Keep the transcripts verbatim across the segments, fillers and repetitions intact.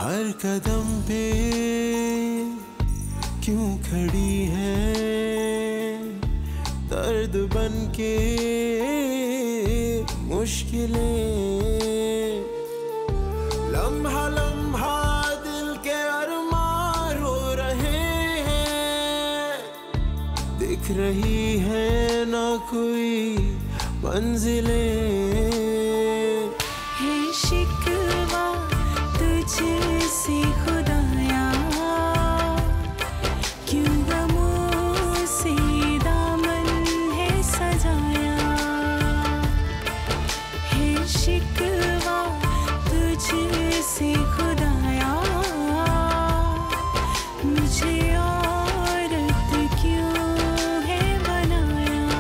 हर कदम पे क्यों खड़ी है दर्द बन के मुश्किलें, लम्हा लम्हा दिल के अरमान रो रहे हैं, दिख रही है ना कोई मंजिलें। है शिकवा तुझसे खुदाया, क्यों गमों से दामन है सजाया। है शिकवा तुझसे खुदाया, मुझे औरत क्यों है बनाया।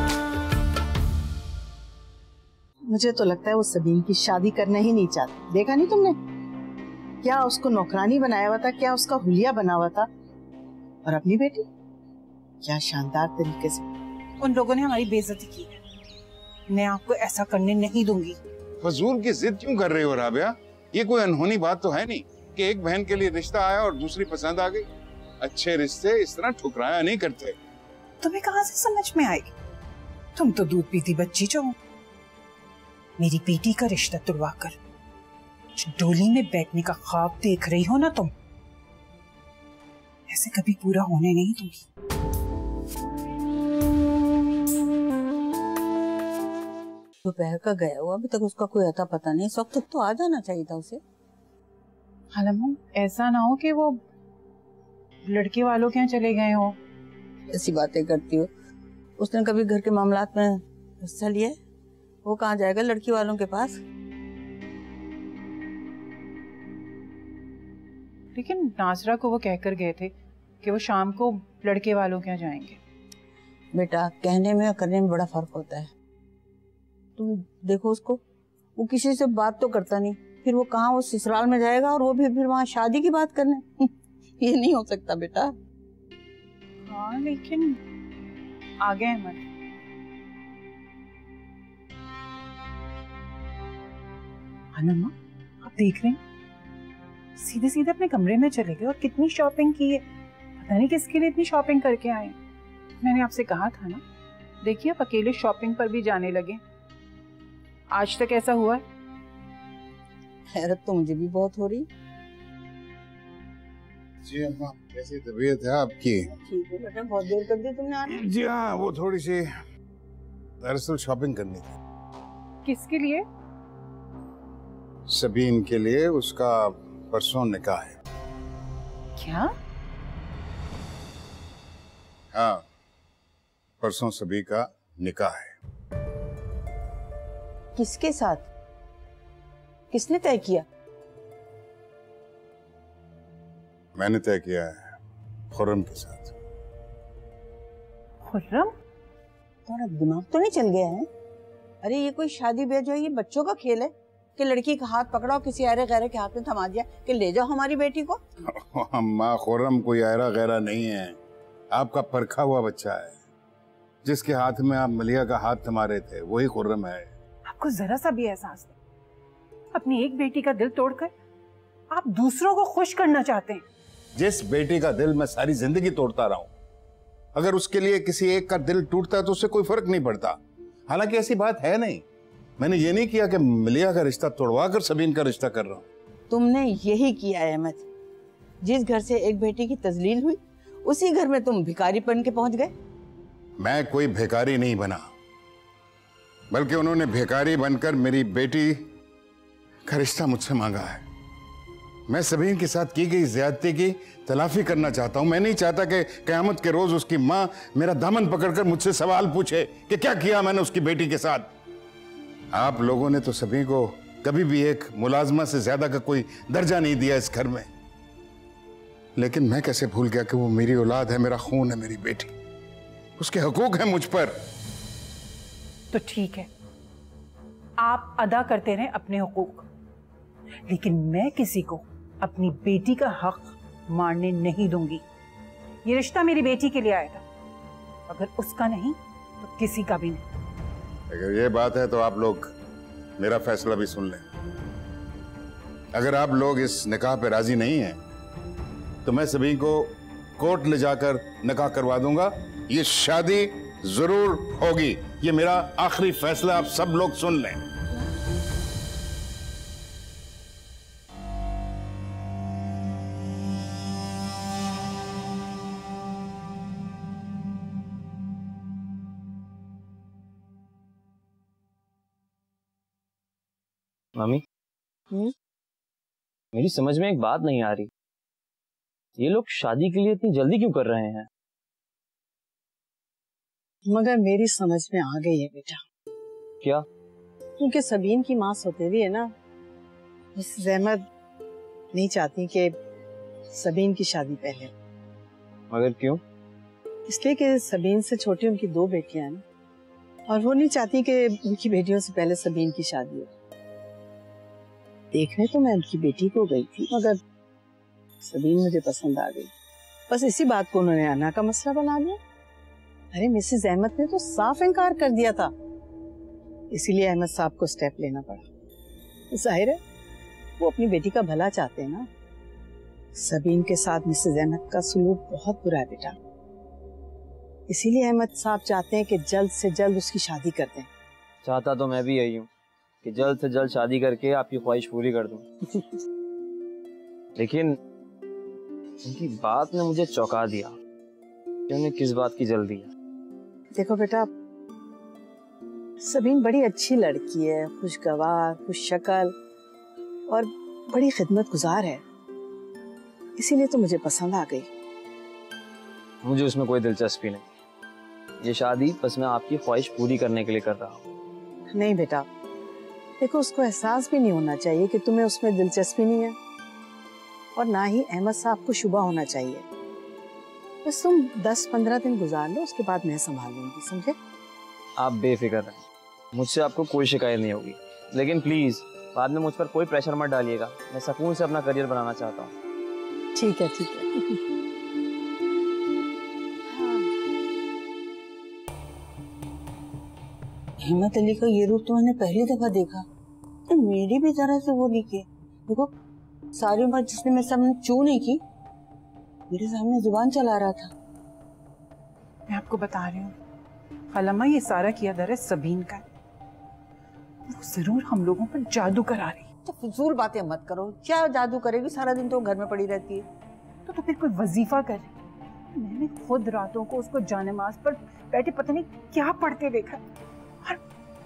मुझे तो लगता है वो सबीन की शादी करना ही नहीं चाहती। देखा नहीं तुमने क्या उसको नौकरानी बनाया हुआ था, क्या उसका हुलिया बना हुआ था। और अपनी बेटी क्या शानदार तरीके से। उन लोगों ने हमारी बेइज्जती की है, मैं आपको ऐसा करने नहीं दूंगी। फजूल की जिद क्यों कर रहे हो राबिया? ये कोई अनहोनी बात तो है नहीं कि एक बहन के लिए रिश्ता आया और दूसरी पसंद आ गई। अच्छे रिश्ते इस तरह ठुकराया नहीं करते। तुम्हें कहाँ से समझ में आएगी? तुम तो दूध पीती बच्ची जो हो। मेरी बेटी का रिश्ता तुड़वा कर जो डोली में बैठने का ख्वाब देख रही हो ना तुम, ऐसे कभी पूरा होने नहीं दूंगी। दोपहर का गया हुआ, अभी तक उसका कोई अता पता नहीं। इस वक्त तक तो आ जाना चाहिए था उसे। हालम ऐसा ना हो कि वो लड़के वालों के यहाँ चले गए हो। ऐसी बातें करती हो। उसने कभी घर के मामलात में हिस्सा लिया है? वो कहाँ जाएगा लड़की वालों के पास। लेकिन नाजरा को वो कहकर गए थे कि वो शाम को लड़के वालों के यहाँ जाएंगे। बेटा कहने में और करने में बड़ा फर्क होता है। तुम देखो उसको, वो किसी से बात तो करता नहीं, फिर वो कहाँ वो ससुराल में जाएगा और वो भी फिर वहाँ शादी की बात करने। ये नहीं हो सकता बेटा। हाँ लेकिन आ गए अहमद। अनमा आप देख रहे हैं सीधे सीधे अपने कमरे में चले गए और कितनी शॉपिंग की है। पता नहीं किसके लिए इतनी शॉपिंग करके आए। मैंने आपसे कहा था ना, देखिए आप अकेले शॉपिंग पर भी जाने लगे। आज तक ऐसा हुआ है? हैरत तो मुझे भी बहुत हो रही। जी अम्मा कैसी तबीयत है आपकी? ठीक है बेटा, बहुत देर कर दी तुमने आने। जी हाँ, वो थोड़ी सी दरअसल शॉपिंग करनी थी। किसके लिए? सबीन के लिए, उसका परसों निकाह है। क्या? हाँ परसों सभी का निकाह है। किसके साथ? किसने तय किया? मैंने तय किया है खुर्रम के साथ। खुर्रम? तुम्हारा दिमाग तो नहीं चल गया है? अरे ये कोई शादी ब्याह जो है ये बच्चों का खेल है कि लड़की का हाथ पकड़ा और किसी आयरे गैरे के हाथ में थमा दिया कि ले जाओ हमारी बेटी को। अम्मा खुर्रम कोई आयरा गैरा नहीं है, आपका परखा हुआ बच्चा है। जिसके हाथ में आप मलिया का हाथ थमा रहे थे वही खुर्रम है। आपको जरा सा भी एहसास नहीं? अपनी एक बेटी का दिल तोड़कर आप दूसरों को खुश करना चाहते हैं। जिस बेटी का दिल मैं सारी जिंदगी तोड़ता रहा हूं, अगर उसके लिए किसी एक का दिल टूटता है तो उससे कोई फर्क नहीं पड़ता। हालांकि ऐसी बात है नहीं। मैंने ये नहीं किया कि मलिया का रिश्ता तोड़वा कर सबीन का रिश्ता कर रहा हूं। तुमने यही किया है अहमद। जिस घर से एक बेटी की तजलील हुई उसी घर में तुम भिखारी बन के पहुंच गए। मैं कोई भिखारी नहीं बना, बल्कि उन्होंने भिखारी बनकर मेरी बेटी का रिश्ता मुझसे मांगा है। मैं सबीन के साथ की गई ज्यादती की तलाफी करना चाहता हूं। मैं नहीं चाहता कि क़यामत के रोज उसकी माँ मेरा दामन पकड़कर मुझसे सवाल पूछे कि क्या किया मैंने उसकी बेटी के साथ। आप लोगों ने तो सबीन को कभी भी एक मुलाजमा से ज्यादा का कोई दर्जा नहीं दिया इस घर में, लेकिन मैं कैसे भूल गया कि वो मेरी औलाद है, मेरा खून है, मेरी बेटी। उसके हकूक हैं मुझ पर। तो ठीक है, आप अदा करते रहे अपने हुकूक, लेकिन मैं किसी को अपनी बेटी का हक मारने नहीं दूंगी। ये रिश्ता मेरी बेटी के लिए आया था, अगर उसका नहीं तो किसी का भी नहीं। अगर ये बात है तो आप लोग मेरा फैसला भी सुन लें। अगर आप लोग इस निकाह पे राजी नहीं हैं तो मैं सभी को कोर्ट ले जाकर निकाह करवा दूंगा। ये शादी जरूर होगी, ये मेरा आखिरी फैसला, आप सब लोग सुन लें। मामी, मेरी समझ में एक बात नहीं आ रही, ये लोग शादी के लिए इतनी जल्दी क्यों कर रहे हैं? मगर मेरी समझ में आ गई है बेटा। क्या? क्योंकि सबीन की माँ सौतेली है ना, मिसेस अहमद नहीं चाहती कि सबीन की शादी पहले। मगर क्यों? इसलिए कि सबीन से छोटी उनकी दो बेटियां हैं ना, और वो नहीं चाहती कि उनकी बेटियों से पहले सबीन की शादी हो। देखने तो मैं उनकी बेटी को गई थी, मगर सबीन मुझे पसंद आ गई। बस इसी बात को उन्होंने अना का मसला बना दिया। अरे मिसेस अहमद ने तो साफ इनकार कर दिया था, इसीलिए अहमद साहब को स्टेप लेना पड़ा। जाहिर है वो अपनी बेटी का भला चाहते हैं ना। सबीन के साथ मिसेस अहमद का सलूक बहुत बुरा है बेटा, इसीलिए अहमद साहब चाहते हैं कि जल्द से जल्द उसकी शादी कर दें। चाहता तो मैं भी यही हूँ कि जल्द से जल्द शादी करके आपकी ख्वाहिश पूरी कर दूं। लेकिन उनकी बात ने मुझे चौंका दिया कि उन्हें किस बात की जल्दी है। देखो बेटा, सबीन बड़ी अच्छी लड़की है, खुशगवार, खुश शक्ल और बड़ी खिदमत गुजार है, इसीलिए तो मुझे पसंद आ गई। मुझे उसमें कोई दिलचस्पी नहीं, ये शादी बस मैं आपकी ख्वाहिश पूरी करने के लिए कर रहा हूँ। नहीं बेटा, देखो उसको एहसास भी नहीं होना चाहिए कि तुम्हें उसमें दिलचस्पी नहीं है, और ना ही अहमद साहब को शुबा होना चाहिए। बस तुम दस पंद्रह दिन गुजार लो, उसके बाद मैं संभाल लूंगी, समझे? आप बेफिक्र रहें, मुझसे आपको कोई शिकायत नहीं होगी। लेकिन प्लीज बाद में मुझ पर कोई प्रेशर मत डालिएगा, मैं सुकून से अपना करियर बनाना चाहता हूँ। ठीक है ठीक है। हिम्मत अली का ये रूप तो मैंने पहली दफा देखा, तो मेरी भी तरह से वो दिखे। देखो सारी उम्र जिसने मेरे सामने चू नहीं की, मेरे सामने जुबान चला रहा था। मैं आपको बता रही हूँ खलम्मा, ये सारा किया दर है सबीन का, वो जरूर हम लोगों पर जादू करा रही। तो फजूल बातें मत करो, क्या जादू करेगी, सारा दिन तो घर में पड़ी रहती है। तो तो फिर कोई वजीफा करे। मैंने खुद रातों को उसको जानेमाज पर बैठे पता नहीं क्या पढ़ते देखा। और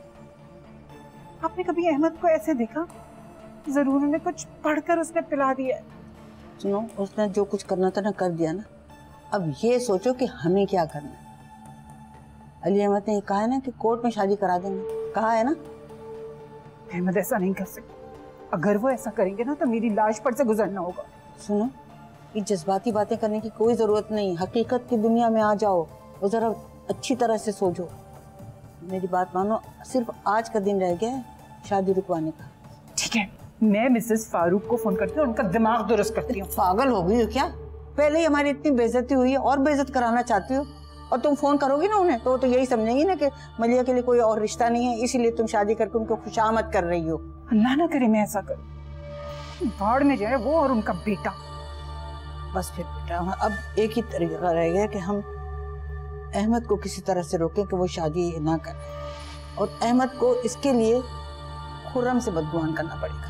आपने कभी अहमद को ऐसे देखा? जरूर उन्हें कुछ पढ़कर उसने पिला दिया। सुनो, उसने जो कुछ करना था ना कर दिया ना, अब ये सोचो कि हमें क्या करना है। अली अहमद ने ये कहा है ना कि कोर्ट में शादी करा देंगे, कहा है ना। अहमद ऐसा नहीं कर सकते, अगर वो ऐसा करेंगे ना तो मेरी लाश पर से गुजरना होगा। सुनो, ये जज्बाती बातें करने की कोई जरूरत नहीं, हकीकत की दुनिया में आ जाओ और जरा अच्छी तरह से सोचो। मेरी बात मानो, सिर्फ आज का दिन रह गया है शादी रुकवाने का। ठीक है, मैं मिसेस फारूक को फोन करती हूँ, उनका दिमाग दुरुस्त करती हूँ। पागल हो गई हो क्या? पहले ही हमारी इतनी बेइज्जती हुई है और बेइज्जत कराना चाहती हो, और तुम फोन करोगी ना उन्हें तो वो तो यही समझेंगी ना कि मलिया के लिए कोई और रिश्ता नहीं है, इसीलिए तुम शादी करके उनको खुशामद कर रही हो। अल्लाह ना करे मैं ऐसा करूँ, भाड़ में जाए वो और उनका बेटा। बस फिर बेटा, अब एक ही तरीका रह गया कि हम अहमद को किसी तरह से रोकें कि वो शादी ना करे, और अहमद को इसके लिए खुर्रम से बदगुमान करना पड़ेगा।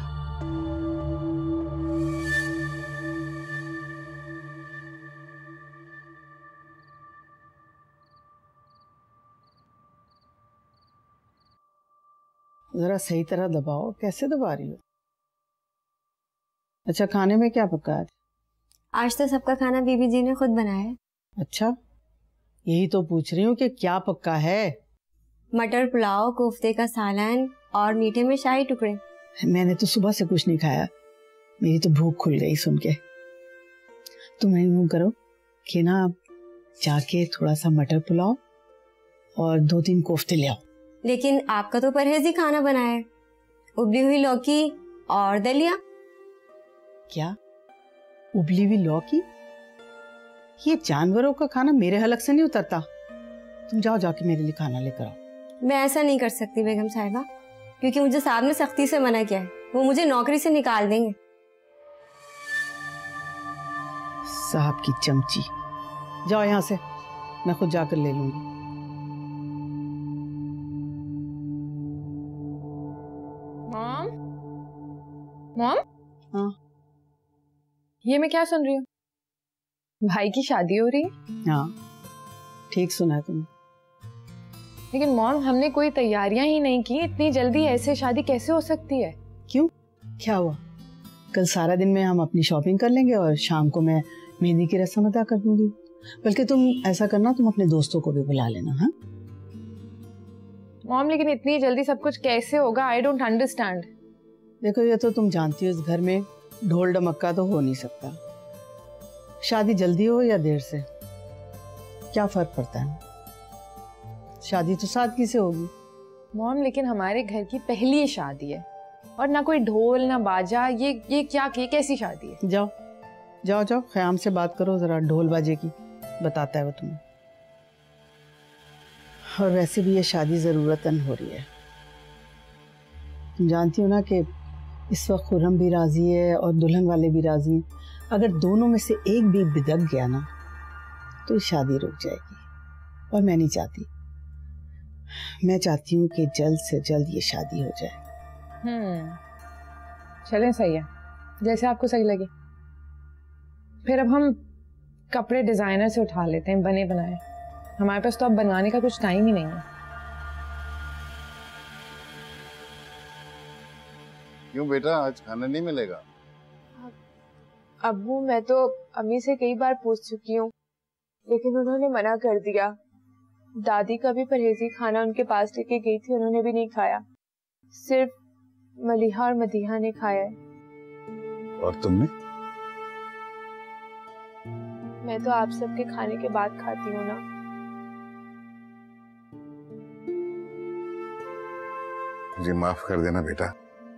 जरा सही तरह दबाओ, कैसे दबा रही हो? अच्छा, खाने में क्या पका है? आज तो सबका खाना बीबी जी ने खुद बनाया है। अच्छा, यही तो पूछ रही हूँ कि क्या पक्का है? मटर पुलाव, कोफ्ते का सालन और मीठे में शाही टुकड़े। मैंने तो सुबह से कुछ नहीं खाया, मेरी तो भूख खुल गई सुन के। तुम यूं करो कि ना जाके थोड़ा सा मटर पुलाव और दो तीन कोफ्ते ले आओ। लेकिन आपका तो परहेजी खाना बनाया है, उबली हुई लौकी और दलिया। क्या उबली हुई लौकी? ये जानवरों का खाना मेरे हलक से नहीं उतरता। तुम जाओ, जाके मेरे लिए खाना लेकर आओ। मैं ऐसा नहीं कर सकती बेगम साहिबा, क्योंकि मुझे साहब ने सख्ती से मना किया है, वो मुझे नौकरी से निकाल देंगे। साहब की चमची। जाओ यहाँ से, मैं खुद जाकर ले लूंगी। मॉम, मॉम, हाँ ये मैं क्या सुन रही हूँ? भाई की शादी हो रही है? हाँ, ठीक सुना है तुमने। लेकिन मॉम, हमने कोई तैयारियां ही नहीं की, इतनी जल्दी ऐसे शादी कैसे हो सकती है? क्यों, क्या हुआ? कल सारा दिन में हम अपनी शॉपिंग कर लेंगे और शाम को मैं मेहंदी की रस्म अदा कर दूंगी। बल्कि तुम ऐसा करना, तुम अपने दोस्तों को भी बुला लेना। हाँ मॉम, लेकिन इतनी जल्दी सब कुछ कैसे होगा? I don't understand. देखो, ये तो तुम जानती हो, इस घर में ढोल ढमक्का तो हो नहीं सकता। शादी जल्दी हो या देर से क्या फर्क पड़ता है? शादी तो सादगी से होगी। मॉम, लेकिन हमारे घर की पहली शादी है और ना कोई ढोल ना बाजा, ये ये क्या की कैसी शादी है? जाओ जाओ जाओ, ख़याम से बात करो जरा, ढोल बाजे की बताता है वो तुम्हें। और वैसे भी ये शादी ज़रूरतन हो रही है। तुम जानती हो ना कि इस वक्त खुर्रम भी राजी है और दुल्हन वाले भी राजी हैं। अगर दोनों में से एक भी बिदक गया ना तो ये शादी रुक जाएगी, और मैं नहीं चाहती। मैं चाहती हूँ कि जल्द से जल्द ये शादी हो जाए। हम्म, चलें, सही है, जैसे आपको सही लगे। फिर अब हम कपड़े डिजाइनर से उठा लेते हैं, बने बनाए। हमारे पास तो अब बनवाने का कुछ टाइम ही नहीं है। क्यों बेटा, आज खाना नहीं मिलेगा? अब्बू, मैं तो अम्मी से कई बार पूछ चुकी हूँ, लेकिन उन्होंने मना कर दिया। दादी का भी परहेजी खाना उनके पास लेके गई थी, उन्होंने भी नहीं खाया। सिर्फ मलिहा और मदीहा ने खाया है। और तुमने? मैं तो आप सबके खाने के बाद खाती हूँ ना। मुझे माफ कर देना बेटा,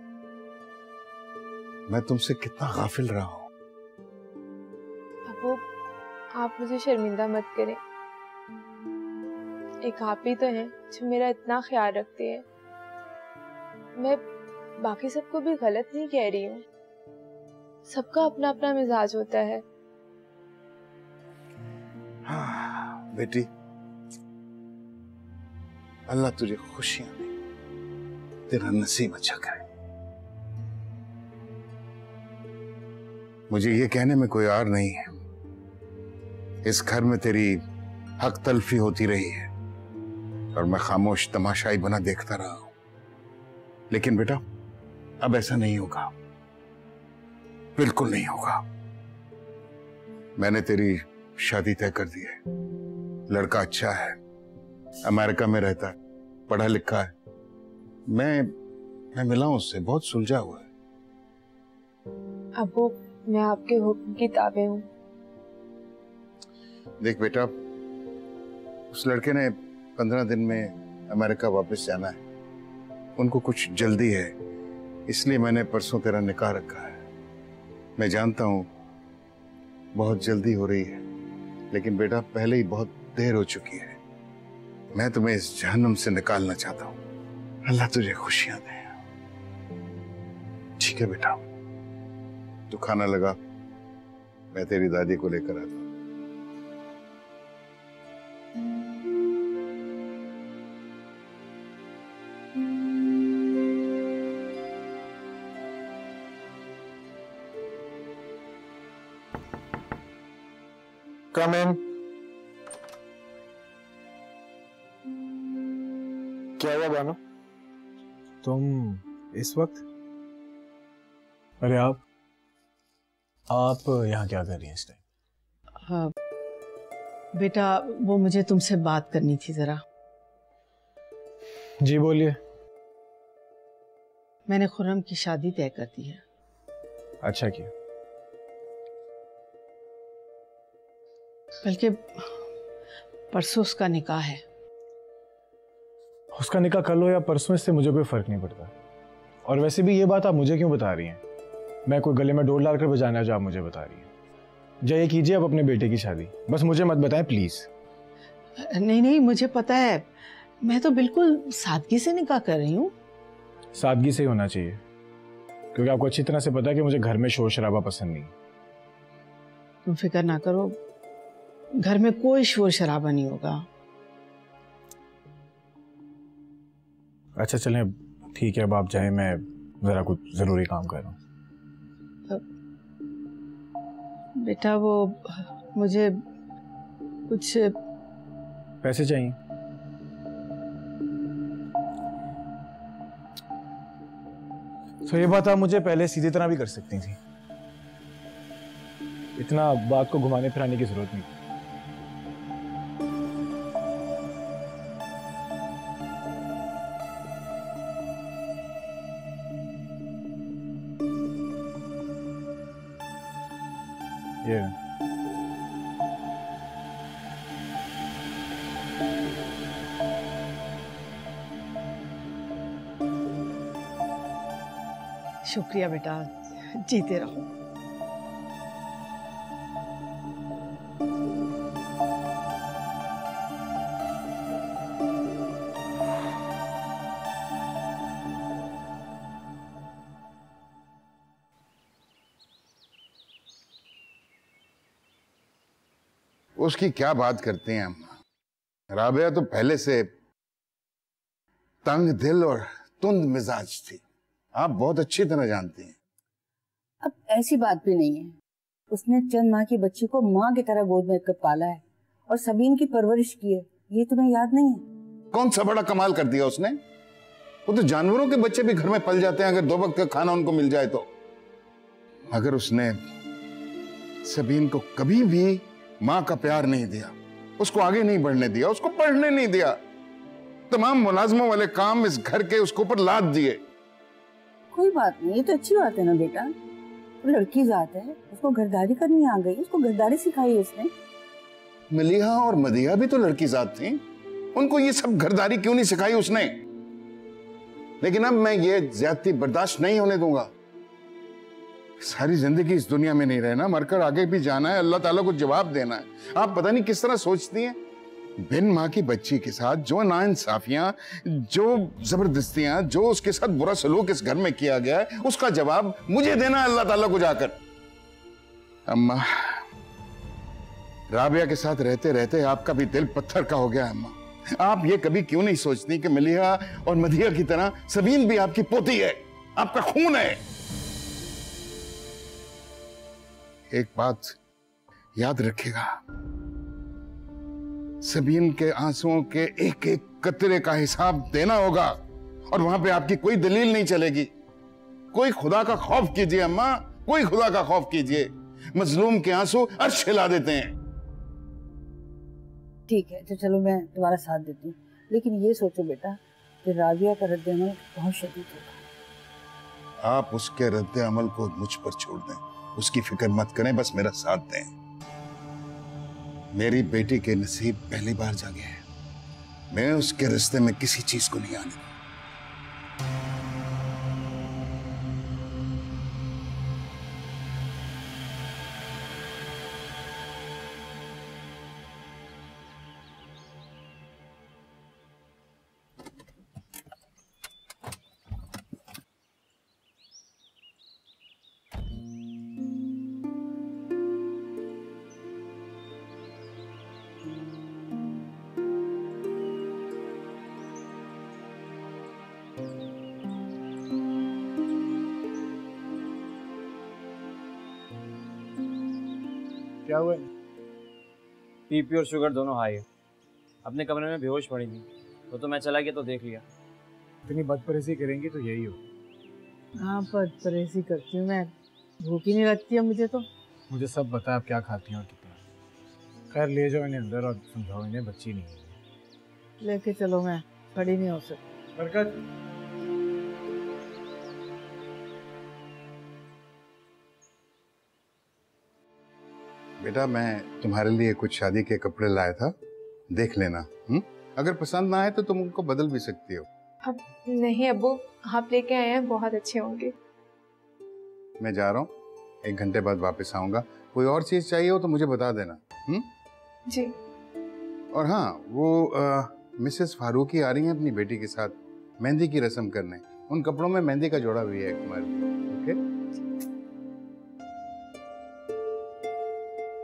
मैं तुमसे कितना गाफिल रहा हूँ। अब्बू, आप मुझे शर्मिंदा मत करें। एक आप ही तो हैं जो मेरा इतना ख्याल रखते हैं। मैं बाकी सबको भी गलत नहीं कह रही हूँ, सबका अपना अपना मिजाज होता है। हाँ बेटी, अल्लाह तुझे खुशियां दे, तेरा नसीब अच्छा करे। मुझे ये कहने में कोई आर नहीं है, इस घर में तेरी हक तलफी होती रही है और मैं खामोश तमाशाई बना देखता रहा हूं। लेकिन बेटा, अब ऐसा नहीं होगा, बिल्कुल नहीं होगा। मैंने तेरी शादी तय कर दी है। लड़का अच्छा है, अमेरिका में रहता है, पढ़ा लिखा है। मैं मैं मिला हूं उससे, बहुत सुलझा हुआ है। अब्बू, मैं आपके हुक्म की ताबे हूँ। देख बेटा, उस लड़के ने पंद्रह दिन में अमेरिका वापस जाना है। उनको कुछ जल्दी है, इसलिए मैंने परसों तेरा निकाह रखा है। मैं जानता हूं बहुत जल्दी हो रही है, लेकिन बेटा पहले ही बहुत देर हो चुकी है। मैं तुम्हें इस जहन्नुम से निकालना चाहता हूं। अल्लाह तुझे खुशियां दे। ठीक है बेटा, तू खाना लगा, मैं तेरी दादी को लेकर आता हूं। Come in. क्या हुआ बानो? तुम इस वक्त? अरे आप आप यहाँ क्या कर रही हैं इस टाइम? हाँ बेटा, वो मुझे तुमसे बात करनी थी जरा। जी बोलिए। मैंने खुर्रम की शादी तय कर दी है। अच्छा किया। बल्कि परसों उसका निकाह है। उसका निकाह कल हो या परसों, इससे मुझे कोई फर्क नहीं पड़ता। और वैसे भी ये बात आप मुझे क्यों बता रही हैं? मैं कोई गले में डोर डालकर बजाना जो आप मुझे बता रही हैं। जाइए कीजिए अब अपने बेटे की शादी, बस मुझे मत बताएं प्लीज। नहीं नहीं, मुझे पता है, मैं तो बिल्कुल सादगी से निकाह कर रही हूँ। सादगी से ही होना चाहिए, क्योंकि आपको अच्छी तरह से पता है कि मुझे घर में शोर शराबा पसंद नहीं। तुम फिक्र ना करो, घर में कोई शोर शराबा नहीं होगा। अच्छा चलें, ठीक है, अब आप जाएं, मैं जरा कुछ जरूरी काम कर रहा हूँ। बेटा वो मुझे कुछ पैसे चाहिए। तो ये बात आप मुझे पहले सीधी तरह भी कर सकती थी, इतना बात को घुमाने फिराने की जरूरत नहीं। ये शुक्रिया बेटा, जीते रहो। उसकी क्या बात करती हैं अम्मा, राबिया तो पहले से तंग दिल और तुंद मिजाज थी, आप बहुत अच्छी तरह जानती हैं। अब ऐसी बात भी नहीं है, उसने चंद माह की बच्ची को माँ की तरह गोद में कर पाला है और सबीन की परवरिश की है, ये तुम्हें याद नहीं है? कौन सा बड़ा कमाल कर दिया उसने, वो तो जानवरों के बच्चे भी घर में पल जाते हैं अगर दो वक्त का खाना उनको मिल जाए तो। अगर उसने सबीन को कभी भी माँ का प्यार नहीं दिया, उसको आगे नहीं बढ़ने दिया, उसको पढ़ने नहीं दिया, तमाम मुलाजमों वाले काम इस घर के उसके ऊपर लाद दिए। कोई बात नहीं, ये तो अच्छी बात है ना बेटा, वो लड़की जात है, उसको घरदारी करनी आ गई, उसको घरदारी सिखाई उसने। मलिहा और मदिहा भी तो लड़की जात थी, उनको ये सब घरदारी क्यों नहीं सिखाई उसने? लेकिन अब मैं ये ज्यादती बर्दाश्त नहीं होने दूंगा। सारी जिंदगी इस दुनिया में नहीं रहना, मरकर आगे भी जाना है, अल्लाह ताला को जवाब देना है। आप पता नहीं किस तरह सोचती हैं, बिन माँ की बच्ची के साथ जो नाइंसाफियां, जो जबरदस्तियां, जो उसके साथ बुरा सलूक इस घर में किया गया है, उसका जवाब मुझे देना है अल्लाह ताला को जाकर। अम्मा, राबिया के साथ रहते रहते आपका भी दिल पत्थर का हो गया है अम्मा। आप ये कभी क्यों नहीं सोचती कि मलिहा और मदिहा की तरह सबीन भी आपकी पोती है, आपका खून है। एक बात याद रखिएगा, सबीन के आंसुओं के एक एक कतरे का हिसाब देना होगा और वहां पे आपकी कोई दलील नहीं चलेगी। कोई खुदा का खौफ कीजिए अम्मा, कोई खुदा का खौफ कीजिए, मजलूम के आंसू अर्श हिला देते हैं। ठीक है, तो चलो मैं तुम्हारा साथ देती हूँ, लेकिन ये सोचो बेटा कि राबिया का रद्द अमल बहुत शदीद होगा। आप उसके रद्द अमल को मुझ पर छोड़ दें, उसकी फिक्र मत करें, बस मेरा साथ दें। मेरी बेटी के नसीब पहली बार जागे हैं, मैं उसके रिश्ते में किसी चीज को नहीं आने दूंगा। क्या हुआ? बीपी और शुगर दोनों हाई है, अपने कमरे में बेहोश पड़ी थी, वो तो मैं चला गया तो देख लिया। इतनी बदपरहेजी करेंगी तो यही हो। हाँ बदपरहेजी करती हूँ मैं, भूख ही नहीं लगती है मुझे तो। मुझे सब बता आप क्या खाती हैं और कितना। खैर ले जाओ इन्हें अंदर और समझाओ इन्हें बच्ची नहीं है। लेके चलो, मैं खड़ी नहीं हो सकती। बरकत, बेटा मैं तुम्हारे लिए कुछ शादी के कपड़े लाया था, देख लेना। हुँ? अगर पसंद ना आए तो तुम उनको बदल भी सकती हो। अब नहीं अब्बू, आप लेके आए हैं, बहुत अच्छे होंगे। मैं जा रहा हूँ, एक घंटे बाद वापस आऊंगा। कोई और चीज चाहिए हो तो मुझे बता देना। हुँ? जी। और हाँ, वो आ, मिसेस फारूकी आ रही हैं अपनी बेटी के साथ मेहंदी की रस्म करने, उन कपड़ों में मेहंदी का जोड़ा भी है तुम्हारे लिए। ओके?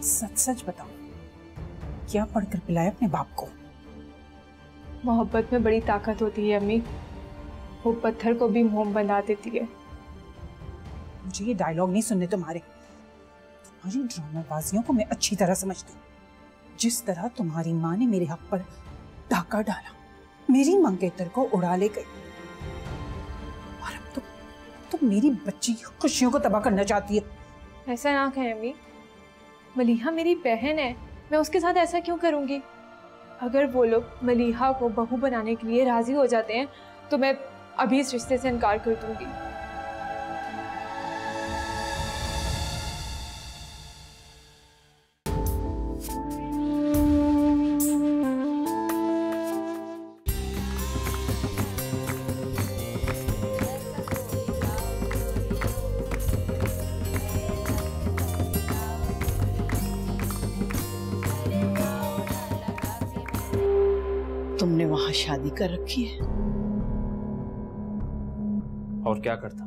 सच सच बताओ, क्या पढ़कर पिलाया अपने बाप को? मोहब्बत में बड़ी ताकत होती है अम्मी, वो पत्थर को भी मोम बना देती है। मुझे ये डायलॉग नहीं सुनने तुम्हारे। तुम्हारी ड्रामाबाजियों को मैं अच्छी तरह समझती हूँ। जिस तरह तुम्हारी माँ ने मेरे हक पर डाका डाला, मेरी मंगेतर को उड़ा ले गई, और अब तो, तो मेरी बच्ची की खुशियों को तबाह करना चाहती है। ऐसा ना कहें अम्मी, मलीहा मेरी बहन है, मैं उसके साथ ऐसा क्यों करूंगी? अगर वो लोग मलीहा को बहू बनाने के लिए राजी हो जाते हैं तो मैं अभी इस रिश्ते से इनकार कर दूंगी। तुमने वहां शादी कर रखी है? और क्या करता,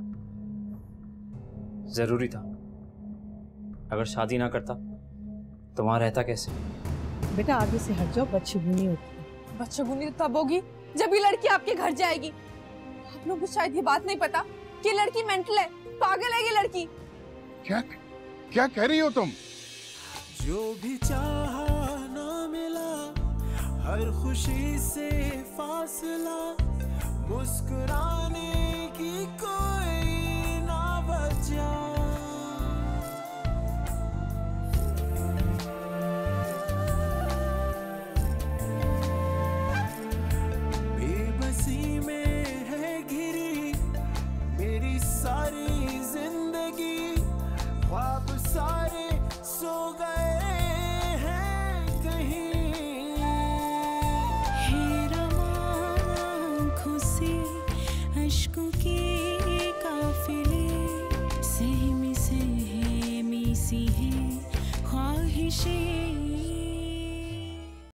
जरूरी था। अगर शादी ना करता तो वहां रहता कैसे? बेटा आगे से हट जाओ, बदशगुनी होती है। बदशगुनी तो तब होगी जब ये लड़की आपके घर जाएगी। आप लोगों को शायद ये बात नहीं पता कि लड़की मेंटल है, पागल है ये लड़की। क्या क्या कह रही हो तुम? जो भी चाहा ना मिला, हर खुशी से फासला, मुस्कुराने की कोई ना वजह। बेबसी में है घिरी मेरी सारी जिंदगी, ख्वाब सारे सो गए हैं कहीं। अश्कों के काफिले सहमी सहमी सी है ख्वाहिशें